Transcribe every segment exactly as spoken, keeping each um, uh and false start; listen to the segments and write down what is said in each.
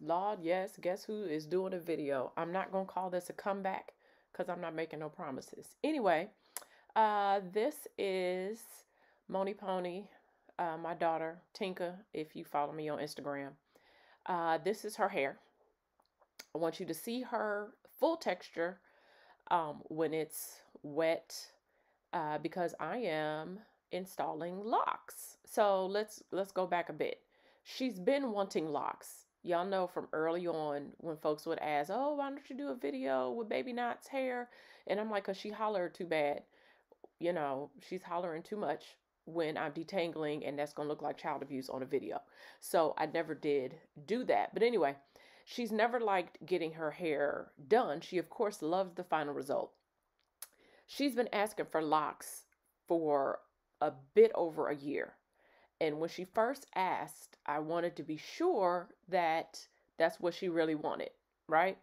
Lord, yes, guess who is doing a video? I'm not going to call this a comeback because I'm not making no promises. Anyway, uh, this is Moni Pony, uh, my daughter, Tinka, if you follow me on Instagram. Uh, this is her hair. I want you to see her full texture um, when it's wet uh, because I am installing locks. So let's let's go back a bit. She's been wanting locks. Y'all know from early on when folks would ask, "Oh, why don't you do a video with Baby Knot's hair?" And I'm like, "Cause she hollered too bad. You know, she's hollering too much when I'm detangling, and that's gonna look like child abuse on a video." So I never did do that. But anyway, she's never liked getting her hair done. She of course loves the final result. She's been asking for locks for a bit over a year. And when she first asked, I wanted to be sure that that's what she really wanted, right?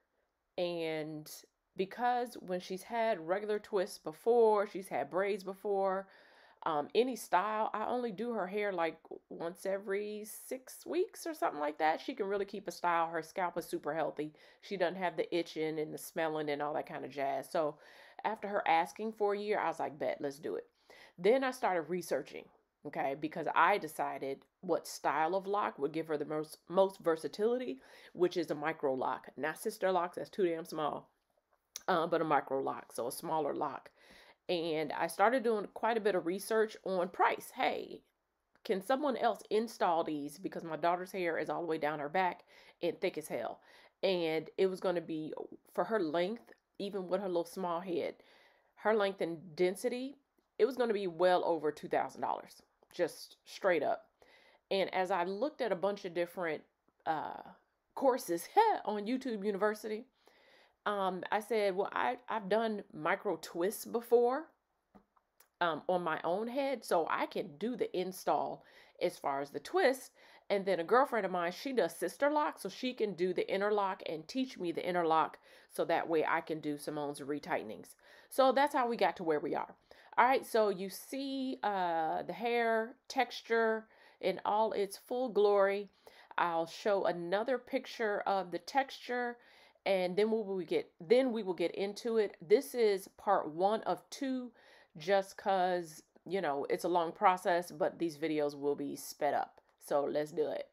And because when she's had regular twists before, she's had braids before, um, any style, I only do her hair like once every six weeks or something like that. She can really keep a style. Her scalp is super healthy. She doesn't have the itching and the smelling and all that kind of jazz. So after her asking for a year, I was like, bet, let's do it. Then I started researching, okay, because I decided what style of lock would give her the most most versatility, which is a micro lock, not sister locks. That's too damn small, uh, but a micro lock, so a smaller lock. And I started doing quite a bit of research on price. Hey, can someone else install these? Because my daughter's hair is all the way down her back and thick as hell, and it was going to be for her length, even with her little small head, her length and density, it was going to be well over two thousand dollars, just straight up. And as I looked at a bunch of different uh, courses on YouTube University, um, I said, well, I, I've done micro twists before um, on my own head, so I can do the install as far as the twist. And then a girlfriend of mine, she does sister lock, so she can do the interlock and teach me the interlock, so that way I can do Simone's retightenings. So that's how we got to where we are. All right, so you see uh, the hair texture in all its full glory. I'll show another picture of the texture, and then we will get then we will get into it. This is part one of two, just cause you know it's a long process, but these videos will be sped up. So let's do it.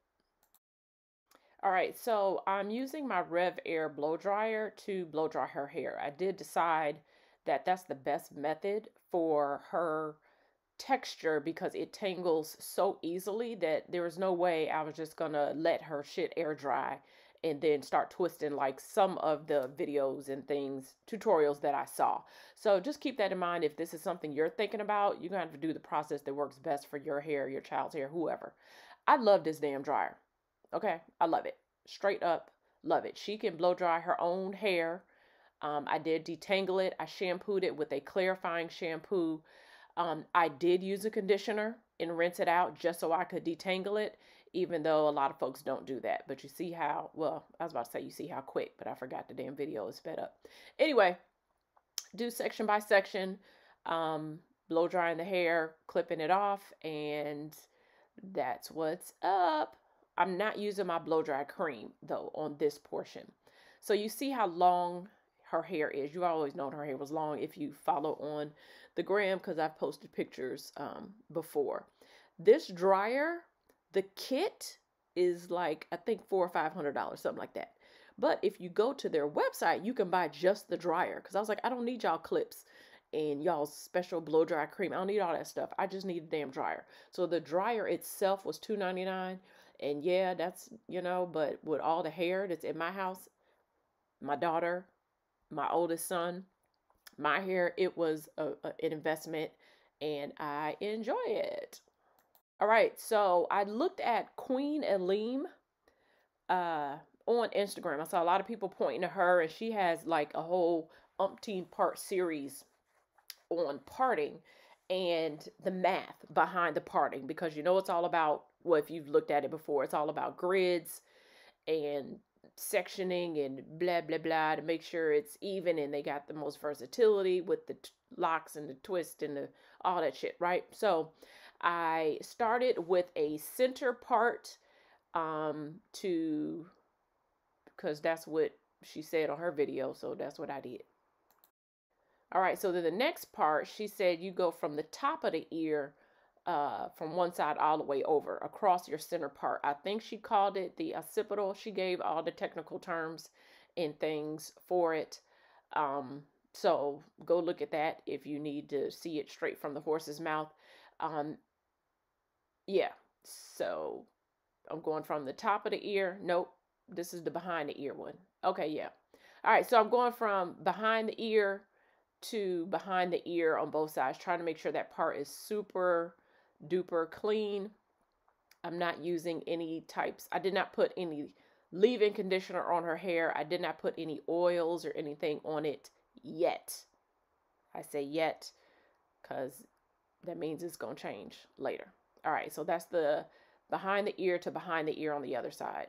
All right, so I'm using my Rev Air blow dryer to blow dry her hair. I did decide that that's the best method for her texture because it tangles so easily that there was no way I was just gonna let her shit air dry and then start twisting like some of the videos and things, tutorials that I saw. So just keep that in mind. If this is something you're thinking about, you're gonna have to do the process that works best for your hair, your child's hair, whoever. I love this damn dryer. Okay, I love it. Straight up love it. She can blow dry her own hair. Um, I did detangle it. I shampooed it with a clarifying shampoo. Um, I did use a conditioner and rinse it out just so I could detangle it, even though a lot of folks don't do that. But you see how, well, I was about to say you see how quick, but I forgot the damn video is sped up. Anyway, do section by section, um, blow drying the hair, clipping it off, and that's what's up. I'm not using my blow dry cream, though, on this portion. So you see how long her hair is. You've always known her hair was long if you follow on the gram, because I've posted pictures um, before. This dryer, the kit is like, I think four or five hundred dollars, something like that. But if you go to their website, you can buy just the dryer. Because I was like, I don't need y'all clips and y'all's special blow dry cream. I don't need all that stuff. I just need a damn dryer. So the dryer itself was two ninety-nine. And yeah, that's, you know, but with all the hair that's in my house, my daughter, my oldest son, my hair, it was a, a, an investment, and I enjoy it. All right, so I looked at Queen Aleem uh, on Instagram. I saw a lot of people pointing to her, and she has like a whole umpteen part series on parting and the math behind the parting, because you know it's all about, well, if you've looked at it before, it's all about grids and sectioning and blah blah blah to make sure it's even, and they got the most versatility with the locks and the twist and the all that shit, right? So I started with a center part um to because that's what she said on her video. So that's what I did. All right, so then the next part, she said you go from the top of the ear uh, from one side all the way over across your center part. I think she called it the occipital. She gave all the technical terms and things for it. Um, so go look at that if you need to see it straight from the horse's mouth. Um, yeah, so I'm going from the top of the ear. Nope, this is the behind the ear one. Okay, yeah. All right, so I'm going from behind the ear to behind the ear on both sides, trying to make sure that part is super duper clean. I'm not using any types. I did not put any leave-in conditioner on her hair. I did not put any oils or anything on it yet. I say yet because that means it's going to change later. All right, so that's the behind the ear to behind the ear on the other side.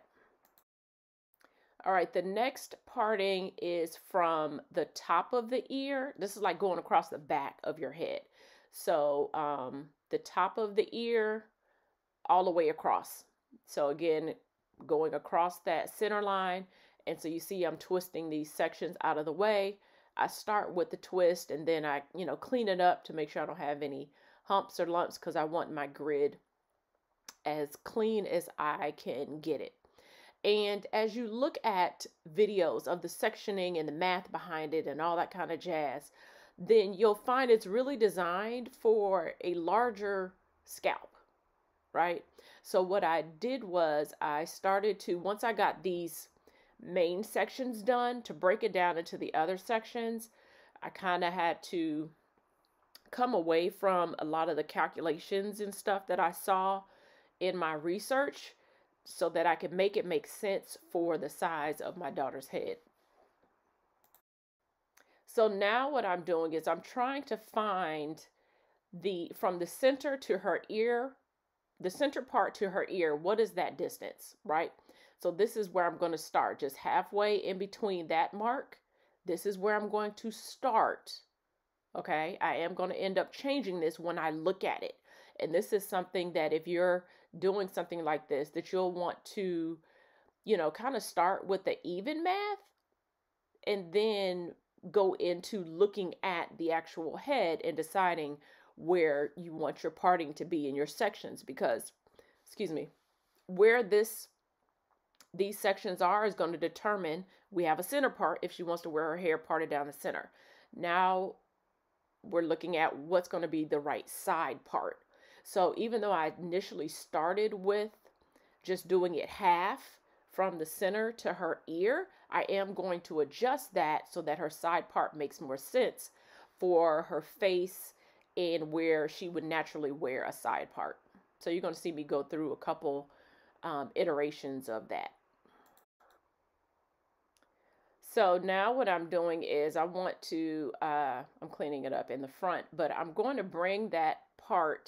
All right, the next parting is from the top of the ear. This is like going across the back of your head. So um, the top of the ear all the way across. So again, going across that center line. And so you see I'm twisting these sections out of the way. I start with the twist and then I, you know, clean it up to make sure I don't have any humps or lumps because I want my grid as clean as I can get it. And as you look at videos of the sectioning and the math behind it and all that kind of jazz, then you'll find it's really designed for a larger scalp, right? So what I did was I started to, once I got these main sections done, to break it down into the other sections, I kind of had to come away from a lot of the calculations and stuff that I saw in my research, so that I could make it make sense for the size of my daughter's head. So now what I'm doing is I'm trying to find the, from the center to her ear, the center part to her ear, what is that distance, right? So this is where I'm going to start, just halfway in between that mark. This is where I'm going to start, okay? I am going to end up changing this when I look at it. And this is something that if you're doing something like this, that you'll want to, you know, kind of start with the even math and then go into looking at the actual head and deciding where you want your parting to be in your sections, because, excuse me, where this, these sections are is going to determine, we have a center part if she wants to wear her hair parted down the center. Now we're looking at what's going to be the right side part. So even though I initially started with just doing it half from the center to her ear, I am going to adjust that so that her side part makes more sense for her face and where she would naturally wear a side part. So you're going to see me go through a couple um, iterations of that. So now what I'm doing is I want to, uh, I'm cleaning it up in the front, but I'm going to bring that part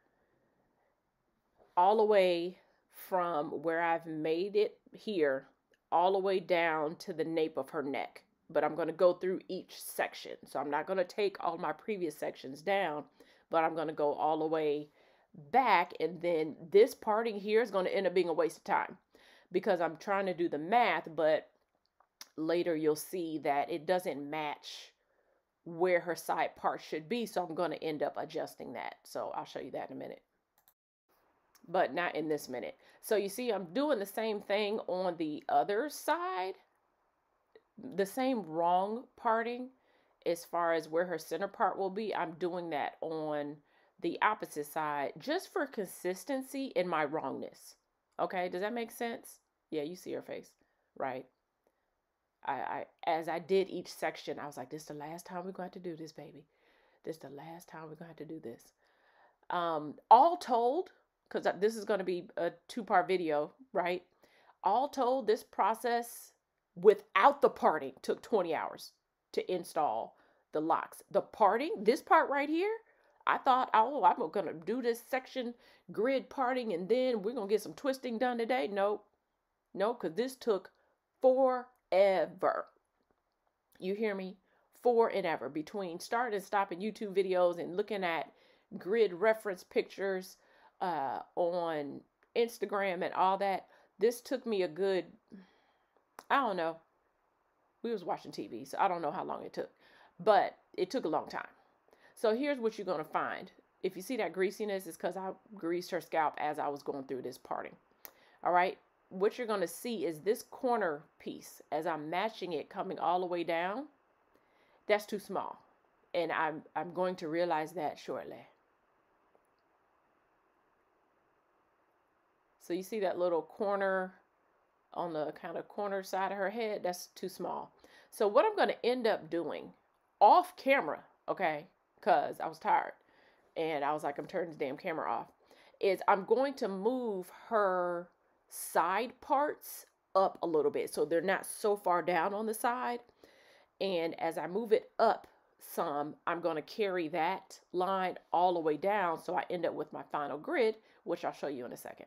all the way from where I've made it here, all the way down to the nape of her neck. But I'm going to go through each section. So I'm not going to take all my previous sections down, but I'm going to go all the way back. And then this parting here is going to end up being a waste of time because I'm trying to do the math, but later you'll see that it doesn't match where her side part should be. So I'm going to end up adjusting that. So I'll show you that in a minute, but not in this minute. So you see, I'm doing the same thing on the other side, the same wrong parting as far as where her center part will be. I'm doing that on the opposite side just for consistency in my wrongness. Okay, does that make sense? Yeah, you see her face, right? I, I as I did each section, I was like, this is the last time we're going to do this, baby. This is the last time we're going to do this. Um, all told, because this is going to be a two-part video, right? All told, this process without the parting took twenty hours to install the locks. The parting, this part right here, I thought, oh, I'm going to do this section grid parting and then we're going to get some twisting done today. Nope. No, because this took forever. You hear me? Forever. Between starting and stopping YouTube videos and looking at grid reference pictures uh, on Instagram and all that, this took me a good, I don't know. We was watching T V, so I don't know how long it took. But it took a long time. So here's what you're going to find. If you see that greasiness, it's because I greased her scalp as I was going through this parting. All right. What you're going to see is this corner piece, as I'm matching it coming all the way down, that's too small. And I'm, I'm going to realize that shortly. So you see that little corner on the kind of corner side of her head? That's too small. So what I'm going to end up doing off camera, okay, because I was tired and I was like, I'm turning the damn camera off, is I'm going to move her side parts up a little bit so they're not so far down on the side. And as I move it up some, I'm going to carry that line all the way down so I end up with my final grid, which I'll show you in a second.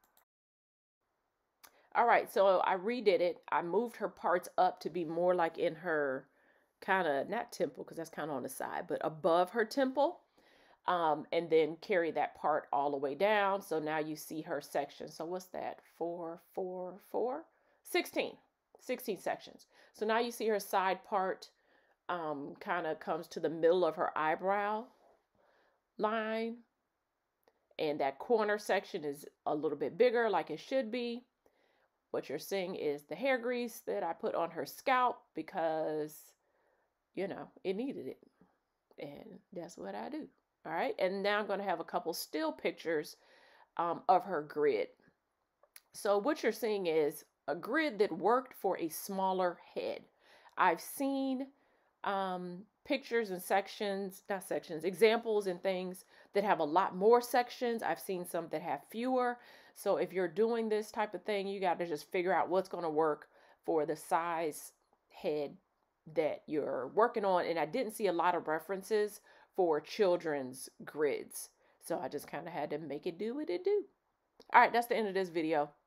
All right, so I redid it. I moved her parts up to be more like in her kind of, not temple, because that's kind of on the side, but above her temple. Um, and then carry that part all the way down. So now you see her section. So what's that? Four, four, four, sixteen, sixteen sections. So now you see her side part um, kind of comes to the middle of her eyebrow line. And that corner section is a little bit bigger like it should be. What you're seeing is the hair grease that I put on her scalp because, you know, it needed it. And that's what I do. All right. And now I'm going to have a couple still pictures um, of her grid. So what you're seeing is a grid that worked for a smaller head. I've seen um, pictures and sections, not sections, examples and things that have a lot more sections. I've seen some that have fewer. So if you're doing this type of thing, you got to just figure out what's going to work for the size head that you're working on. And I didn't see a lot of references for children's grids. So I just kind of had to make it do what it do. All right, that's the end of this video.